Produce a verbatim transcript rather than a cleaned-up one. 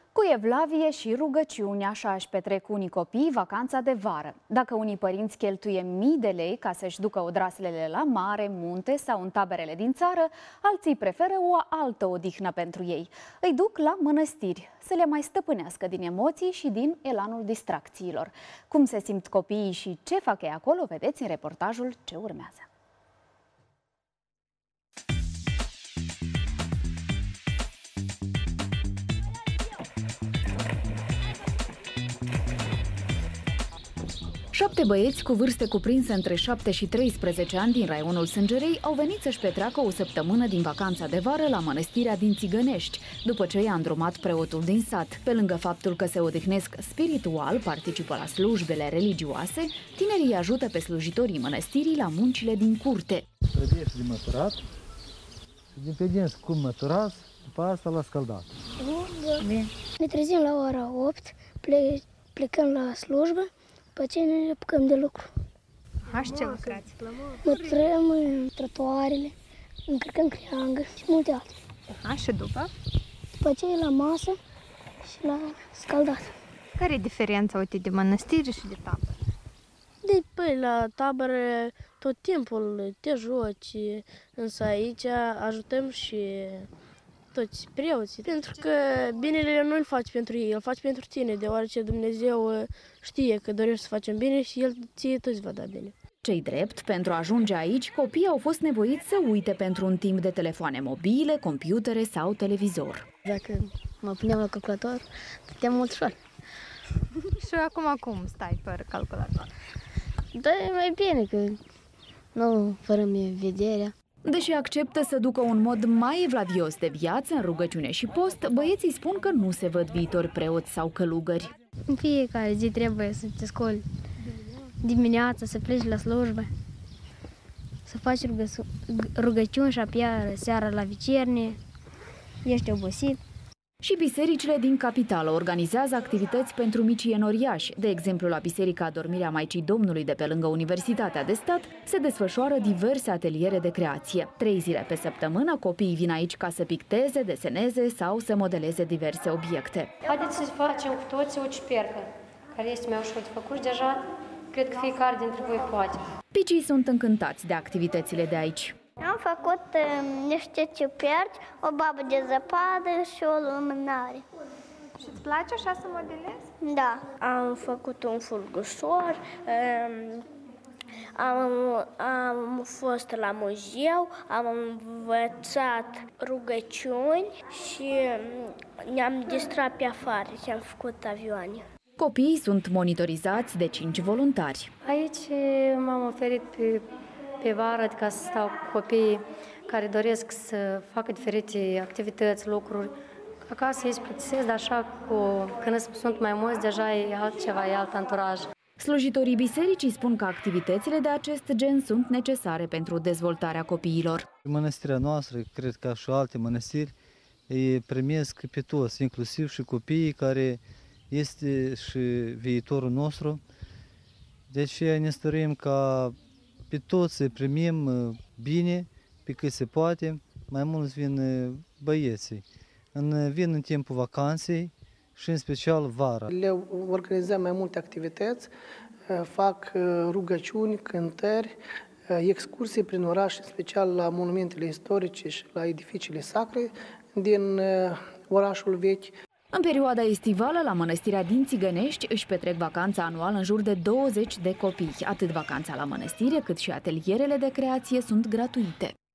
Cu evlavie și rugăciuni, așa își petrec unii copii vacanța de vară. Dacă unii părinți cheltuie mii de lei ca să-și ducă odraslele la mare, munte sau în taberele din țară, alții preferă o altă odihnă pentru ei. Îi duc la mănăstiri, să le mai stăpânească din emoții și din elanul distracțiilor. Cum se simt copiii și ce fac ei acolo, vedeți în reportajul ce urmează. Șapte băieți cu vârste cuprinse între șapte și treisprezece ani din raionul Sângerei au venit să-și petreacă o săptămână din vacanța de vară la mănăstirea din Țigănești, după ce i-a îndrumat preotul din sat. Pe lângă faptul că se odihnesc spiritual, participă la slujbele religioase, tinerii îi ajută pe slujitorii mănăstirii la muncile din curte. Trebuie de măturat, dependenți cum măturați, după asta la scăldat. Bine. Ne trezim la ora opt, ple plecăm la slujbă, după ce ne apucăm de lucru. Așa ce lucrați? Măturăm trotuarele, încărcăm creangă și multe altele. Așa și după? După ce e la masă și la scaldat. Care e diferența, uite, de mănăstiri și de tabără? De păi, la tabără tot timpul te joci, însă aici ajutăm și toți preoții. Pentru că binele nu îl faci pentru ei, îl faci pentru tine, deoarece Dumnezeu știe că dorești să facem bine și El ție toți va da bine. Cei drept, pentru a ajunge aici, copiii au fost nevoiți să uite pentru un timp de telefoane mobile, computere sau televizor. Dacă mă puneam la calculator, stăteam mult ușor. Și acum cum stai fără calculator? Da, e mai bine, că nu fără mie vederea. Deși acceptă să ducă un mod mai evlavios de viață în rugăciune și post, băieții spun că nu se văd viitori preoți sau călugări. În fiecare zi trebuie să te scoli dimineața, să pleci la slujbă, să faci rugă rugăciuni și apoi seara la vicernie, ești obosit. Și bisericile din capitală organizează activități pentru micii enoriași. De exemplu, la Biserica Adormirea Maicii Domnului de pe lângă Universitatea de Stat se desfășoară diverse ateliere de creație. Trei zile pe săptămână, copiii vin aici ca să picteze, deseneze sau să modeleze diverse obiecte. Haideți să facem cu toții o ciupercă, care este mai ușor de făcut și deja cred că fiecare dintre voi poate. Picii sunt încântați de activitățile de aici. Am făcut uh, niște ciuperci, o babă de zăpadă și o lumânare. Și îți place așa să modelezi? Da. Am făcut un fulgușor, um, am, am fost la muzeu, am învățat rugăciuni și ne-am distrat pe afară și am făcut avioane. Copiii sunt monitorizați de cinci voluntari. Aici m-am oferit pe, pe vară ca să stau cu copiii care doresc să facă diferite activități, lucruri. Acasă ei se plictisesc, dar așa cu, când sunt mai mulți, deja e altceva, e alt anturaj. Slujitorii bisericii spun că activitățile de acest gen sunt necesare pentru dezvoltarea copiilor. Mănăstirea noastră, cred că și alte mănăstiri, îi primesc pe toți, inclusiv și copiii care este și viitorul nostru. De aceea ne stărim ca pe toți să primim bine, pe cât se poate. Mai mulți vin băieții. În, vin în timpul vacanței și în special vara. Le organizăm mai multe activități, fac rugăciuni, cântări, excursii prin oraș, în special la monumentele istorice și la edificiile sacre din orașul vechi. În perioada estivală, la mănăstirea din Țigănești își petrec vacanța anual în jur de douăzeci de copii. Atât vacanța la mănăstire, cât și atelierele de creație sunt gratuite.